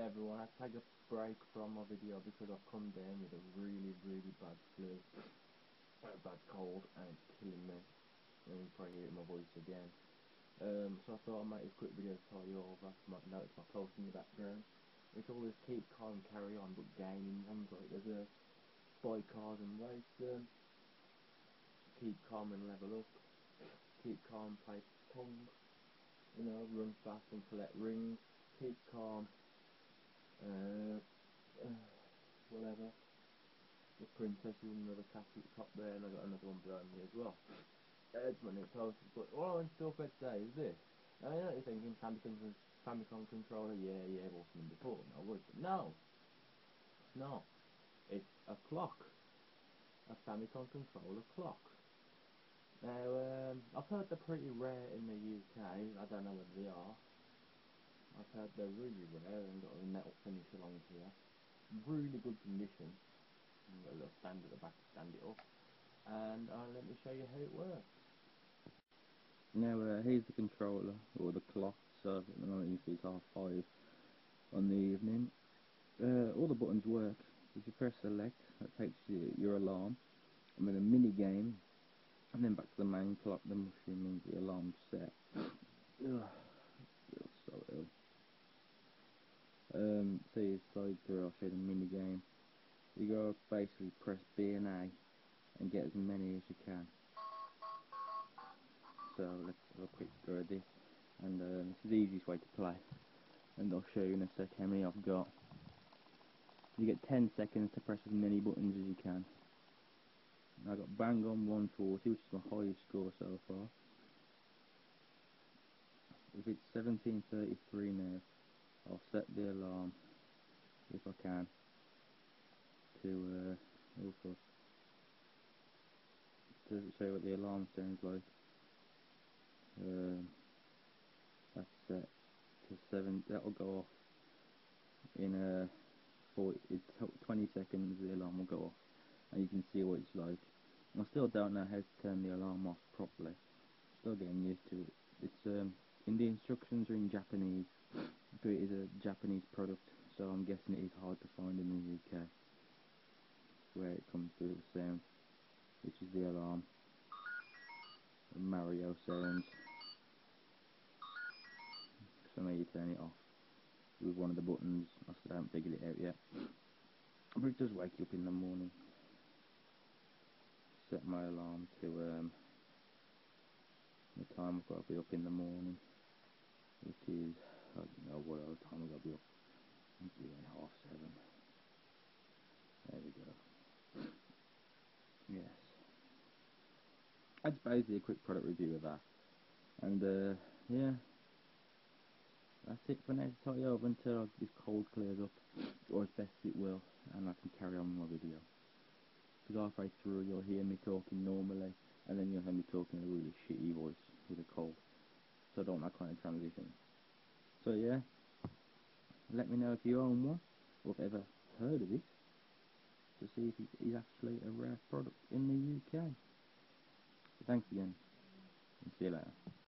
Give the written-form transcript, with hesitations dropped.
everyone, I take a break from my video because I've come down with a really bad flu, a bad cold, and it's killing me. And you probably hear my voice again. So I thought I'd make this quick video to tell you over. You might notice my post in the background. It's always keep calm, carry on, but gaming ones, like there's a buy cars and race them, keep calm and level up, keep calm, play pong, you know, run fast and collect rings, keep calm, whatever. The princess with another cat at the top there, and I got another one behind me as well. There's my new post, but what I want to talk about today is this. Now, you know what you're thinking, Famicom controller, yeah, what's number 4? No, it's a clock. A Famicom controller clock. Now, I've heard they're pretty rare in the UK, I don't know whether they are. I've heard they're really rare and got a metal finish along here. Really good condition. Got a little stand at the back to stand it up. And let me show you how it works. Now here's the controller, or the clock, so at the moment you see it's 5:30 on the evening. All the buttons work. If you press select, that takes you your alarm. I'm in a mini game, and then back to the main clock, the mushroom means the alarm's set. Ugh, I feel so ill. See slide through, I'll show you the mini game. You gotta basically press B and A and get as many as you can. So let's have a quick go at this, and this is the easiest way to play, and I'll show you in a sec how many I've got. You get 10 seconds to press as many buttons as you can. I got bang on 140, which is my highest score so far. If it's 17:33 now, I'll set the alarm, if I can, to show you what the alarm sounds like. That's set to 7. That'll go off in 20 seconds. The alarm will go off, and you can see what it's like. I still don't know how to turn the alarm off properly. Still getting used to it. It's in the instructions are in Japanese, but it is a Japanese product, so I'm guessing it is hard to find in the UK. Where it comes through the sound, which is the alarm. Mario sounds. So now you turn it off with one of the buttons. I still haven't figured it out yet, but it does wake you up in the morning. Set my alarm to the time I've got to be up in the morning, which is, I don't know what other time I've got to be up. I'm doing 7:30. There we go. Yes. That's basically a quick product review of that. And yeah, that's it for now to tell you over until this cold clears up, or as best it will, and I can carry on with my video. Because halfway through you'll hear me talking normally, and then you'll hear me talking in a really shitty voice with a cold. So I don't want that kind of transition. So yeah, let me know if you own one, or have ever heard of it, to see if it is actually a rare product in the UK. So thanks again, and see you later.